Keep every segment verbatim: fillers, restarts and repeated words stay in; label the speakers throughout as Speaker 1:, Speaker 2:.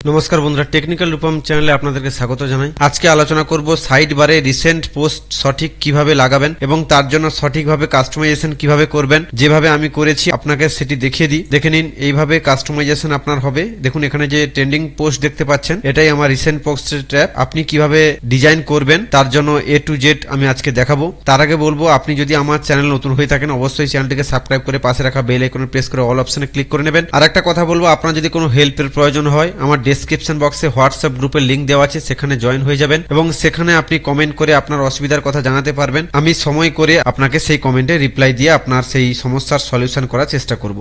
Speaker 1: নমস্কার বন্ধুরা, টেকনিক্যাল রূপম চ্যানেলে আপনাদেরকে স্বাগত জানাই। আজকে আলোচনা করব সাইড বারে রিসেন্ট পোস্ট সঠিক কিভাবে লাগাবেন এবং তার জন্য সঠিকভাবে কাস্টমাইজেশন কিভাবে করবেন। যেভাবে আমি করেছি আপনাকে সেটি দেখিয়ে দিই, দেখে নিন। এইভাবে কাস্টমাইজেশন আপনার হবে। দেখুন এখানে যে ট্রেন্ডিং পোস্ট দেখতে পাচ্ছেন, এটাই আমার রিসেন্ট পোস্টের ট্যাব। আপনি কিভাবে ডিজাইন করবেন তার জন্য এ টু জেড আমি আজকে দেখাবো। তার আগে বলবো, আপনি যদি আমার চ্যানেল নতুন হয়ে থাকেন অবশ্যই চ্যানেলটিকে সাবস্ক্রাইব করে পাশে রাখা বেল আইকনে প্রেস করে অল অপশনে ক্লিক করে নেবেন। আর একটা কথা বলবো, আপনার যদি কোনো হেল্পের প্রয়োজন হয় আমার ডেসক্রিপশন বক্সে হোয়াটসঅ্যাপ গ্রুপের লিংক দেওয়া আছে, সেখানে জয়েন হয়ে যাবেন এবং সেখানে আপনি কমেন্ট করে আপনার অসুবিধার কথা জানাতে পারবেন। আমি সময় করে আপনাকে সেই কমেন্টে রিপ্লাই দিয়ে আপনার সেই সমস্যার সলিউশন করার চেষ্টা করব।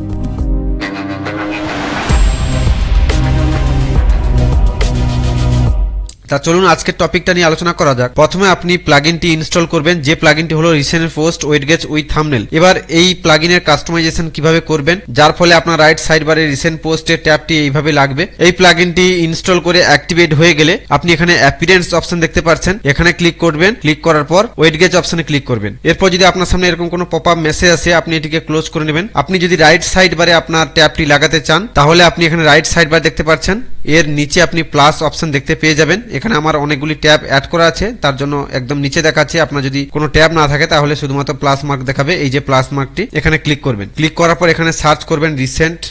Speaker 1: তা চলুন আজকের টপিকটা নিয়ে আলোচনা করা যাক। প্রথমে আপনি প্লাগইনটি ইনস্টল করবেন, যে প্লাগইনটি হলো recent post widget with thumbnail. এবার এই প্লাগইনের কাস্টমাইজেশন কিভাবে করবেন, যার ফলে আপনার রাইট সাইড বারে রিসেন্ট পোস্টের ট্যাবটি এইভাবে লাগবে। এই প্লাগইনটি ইনস্টল করে অ্যাক্টিভেট হয়ে গেলে আপনি এখানে অ্যাপিয়ারেন্স অপশন দেখতে পাচ্ছেন, এখানে ক্লিক করবেন। ক্লিক করার পর ওয়েট গেজ অপশনে ক্লিক করবেন। এরপর যদি আপনার সামনে এরকম কোনো পপ আপ মেসেজ আসে, আপনি এটিকে ক্লোজ করে নেবেন। আপনি যদি রাইট সাইড বারে আপনার ট্যাবটি লাগাতে চান তাহলে আপনি এখানে রাইট সাইড বার দেখতে পাচ্ছেন, এর নিচে আপনি প্লাস অপশন দেখতে পেয়ে যাবেন। এখানে আমার অনেকগুলি ট্যাব অ্যাড করা আছে, তার জন্য একদম নিচে দেখাচ্ছে। আপনার যদি কোনো ট্যাব না থাকে তাহলে শুধুমাত্র প্লাস মার্ক দেখাবে। এই যে প্লাস মার্কটি, এখানে ক্লিক করবেন। ক্লিক করার পর এখানে সার্চ করবেন রিসেন্ট।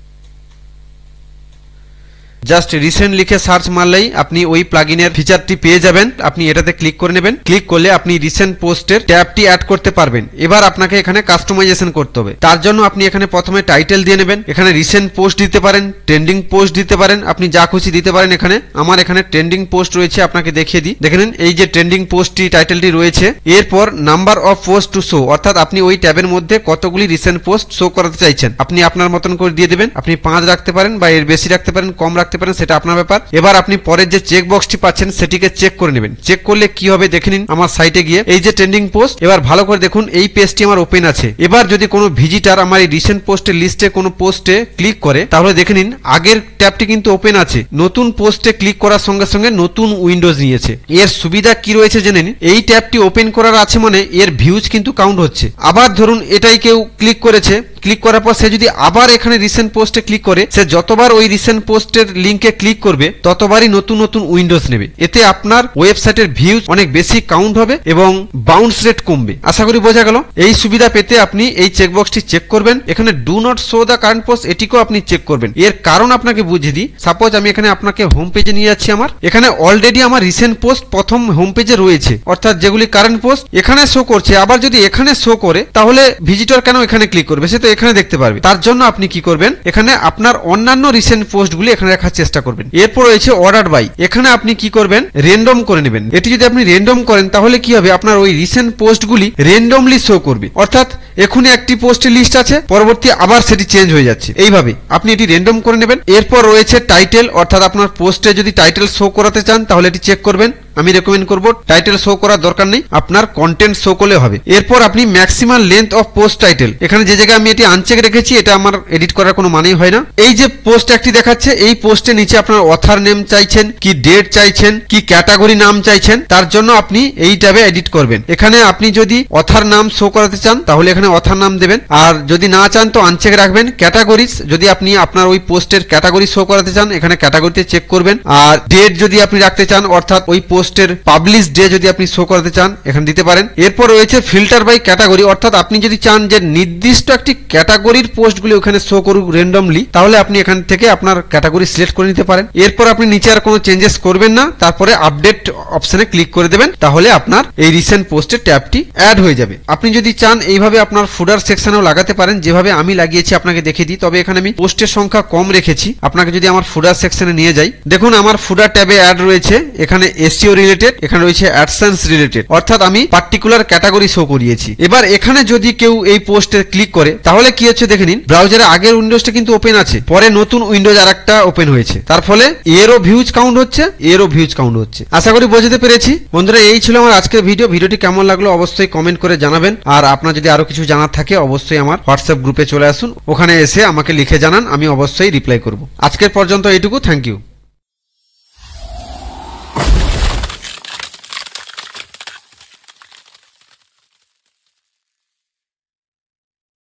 Speaker 1: জাস্ট রিসেন্ট লিখে সার্চ মারলেই আপনি ওই প্লাগইনের ফিচারটি পেয়ে যাবেন। আপনি এটাতে ক্লিক করে নেবেন। ক্লিক করলে আপনি রিসেন্ট পোস্টের ট্যাবটি অ্যাড করতে পারবেন। এবার আপনাকে এখানে কাস্টমাইজেশন করতে হবে। তার জন্য আপনি এখানে প্রথমে টাইটেল দিয়ে নেবেন। এখানে রিসেন্ট পোস্ট দিতে পারেন, ট্রেন্ডিং পোস্ট দিতে পারেন, আপনি যা খুশি দিতে পারেন। এখানে আমার এখানে ট্রেন্ডিং পোস্ট রয়েছে, আপনাকে দেখিয়ে দিই। দেখে নিন, এই যে ট্রেন্ডিং পোস্টটি টাইটেলটি রয়েছে। এরপর number of post to show, অর্থাৎ আপনি ওই ট্যাবের মধ্যে কতগুলি রিসেন্ট পোস্ট শো করাতে চাইছেন আপনি আপনার মতন করে দিয়ে দেবেন। আপনি পাঁচ রাখতে পারেন বা এর বেশি রাখতে পারেন, কম রাখতে পারেন, সেটা আপনার ব্যাপার। এবার আপনি পরের যে চেক বক্সটি পাচ্ছেন সেটিকে চেক করে নেবেন। চেক করলে কি হবে দেখে নিন আমার সাইটে গিয়ে, এই যে ট্রেন্ডিং পোস্ট। এবার ভালো করে দেখুন, এই পেজটি আমার ওপেন আছে। এবার যদি কোনো ভিজিটার আমার এই রিসেন্ট পোস্টের লিস্টে কোনো পোস্টে ক্লিক করে তাহলে দেখে নিন আগের ট্যাবটি কিন্তু ওপেন আছে। নতুন পোস্টে ক্লিক করার সঙ্গে সঙ্গে নতুন উইন্ডোজ নিয়েছে। এর সুবিধা কি রয়েছে জেনে নিন। এই ট্যাবটি ওপেন করার আছে মানে এর ভিউজ কিন্তু কাউন্ট হচ্ছে। আবার ধরুন এটাই কেউ ক্লিক করেছে, ক্লিক করার পর সে যদি আবার এখানে রিসেন্ট পোস্টে ক্লিক করে, সে যতবার ওই রিসেন্ট পোস্টের লিঙ্কে ক্লিক করবে ততবারই নতুন নতুন উইন্ডোজ নেবে। এতে আপনার ওয়েবসাইটের ভিউজ অনেক বেশি কাউন্ট হবে এবং বাউন্স রেট কমবে। আশা করি বোঝা গেল। এই সুবিধা পেতে আপনি এই চেকবক্সটি চেক করবেন। এখানে do not show the current post, এটিকেও আপনি চেক করবেন। এর কারণ আপনাকে বুঝিয়ে দিই। সাপোজ আমি এখানে আপনাকে হোম পেজে নিয়ে যাচ্ছি। আমার এখানে অলরেডি আমার রিসেন্ট পোস্ট প্রথম হোম পেজে রয়েছে, অর্থাৎ যেগুলি কারেন্ট পোস্ট এখানে শো করছে। আবার যদি এখানে শো করে তাহলে ভিজিটর কেন এখানে ক্লিক করবে, সে তো এখানে দেখতে পারবে। তার জন্য আপনি কি করবেন, এখানে আপনার অন্যান্য রিসেন্ট পোস্টগুলি এখানে রাখার চেষ্টা করবেন। এরপর রয়েছে অর্ডার বাই। এখানে আপনি কি করবেন, রেন্ডম করে নেবেন। এটি যদি আপনি রেন্ডম করেন তাহলে কি হবে, আপনার ওই রিসেন্ট পোস্টগুলি রেন্ডমলি শো করবে। অর্থাৎ এখনই একটি পোস্টের লিস্ট আছে, পরবর্তী আবার সেটি চেঞ্জ হয়ে যাচ্ছে। এইভাবে আপনি এটি রেন্ডম করে নেবেন। এরপর রয়েছে টাইটেল, অর্থাৎ আপনার পোস্টে যদি টাইটেল শো করাতে চান তাহলে এটি চেক করবেন। আমি রেকমেন্ড করব টাইটেল শো করার দরকার নেই, আপনার কন্টেন্ট শো করলে হবে। এরপর আপনি maximum length of post title, এখানে যে জায়গায় আমি এটি আনচেক রেখেছি, এটা আমার এডিট করার কোনো মানেই হয় না। এই যে পোস্ট একটি দেখাচ্ছে, এই পোস্টের নিচে আপনার অথার নেম চাইছেন, কি ডেট চাইছেন, কি ক্যাটাগরি নাম চাইছেন, তার জন্য আপনি এই ট্যাবে এডিট করবেন। এখানে আপনি যদি অথার নাম শো করাতে চান তাহলে এখানে অথার নাম দেবেন, আর যদি না চান তো আনচেক রাখবেন। ক্যাটাগরিজ, যদি আপনি আপনার ওই পোস্টের ক্যাটাগরি শো করাতে চান এখানে ক্যাটাগরিতে চেক করবেন। আর ডেট যদি আপনি রাখতে চান, অর্থাৎ ওই পোস্টের পাবলিশ ডে যদি আপনি শো করাতে চান এখানে দিতে পারেন। এরপর রয়েছে ফিল্টার বাই ক্যাটাগরি, অর্থাৎ আপনি যদি চান যে নির্দিষ্ট একটি ক্যাটাগরির পোস্টগুলি ওখানে শো করুক র্যান্ডমলি, তাহলে আপনি এখান থেকে আপনার ক্যাটাগরি সিলেক্ট করে নিতে পারেন। এরপর আপনি নিচে আর কোনো চেঞ্জেস করবেন না, তারপরে আপডেট অপশনে ক্লিক করে দেবেন, তাহলে আপনার এই রিসেন্ট পোস্টের ট্যাবটি অ্যাড হয়ে যাবে। আপনি যদি চান এইভাবে আপনার ফুডার সেকশনেও লাগাতে পারেন, যেভাবে আমি লাগিয়েছি আপনাকে দেখে দিই। তবে এখানে আমি পোস্টের সংখ্যা কম রেখেছি। আপনাকে যদি আমার ফুডার সেকশনে নিয়ে যাই, দেখুন আমার ফুডার ট্যাবে অ্যাড রয়েছে। এখানে এসইও রিলেটেড, এখানে রয়েছে অ্যাডসেন্স রিলেটেড, অর্থাৎ আমি পার্টিকুলার ক্যাটাগরি শো করিয়েছি। এবার এখানে যদি কেউ এই পোস্টে ক্লিক করে তাহলে কি হচ্ছে দেখে নিন, ব্রাউজারে আগের উইন্ডোজটা কিন্তু ওপেন আছে, পরে নতুন উইন্ডোজ আরেকটা ওপেন হয়েছে। তার ফলে এরও ভিউজ কাউন্ট হচ্ছে, এরও ভিউজ কাউন্ট হচ্ছে। আশা করি বোঝাতে পেরেছি। বন্ধুরা, এই ছিল আমার আজকের ভিডিও। ভিডিওটি কেমন লাগলো অবশ্যই কমেন্ট করে জানাবেন। আর আপনার যদি আরো কিছু জানার থাকে অবশ্যই আমার হোয়াটসঅ্যাপ গ্রুপে চলে আসুন, ওখানে এসে আমাকে লিখে জানান, আমি অবশ্যই রিপ্লাই করব। আজকের পর্যন্ত এইটুকু। Thank you.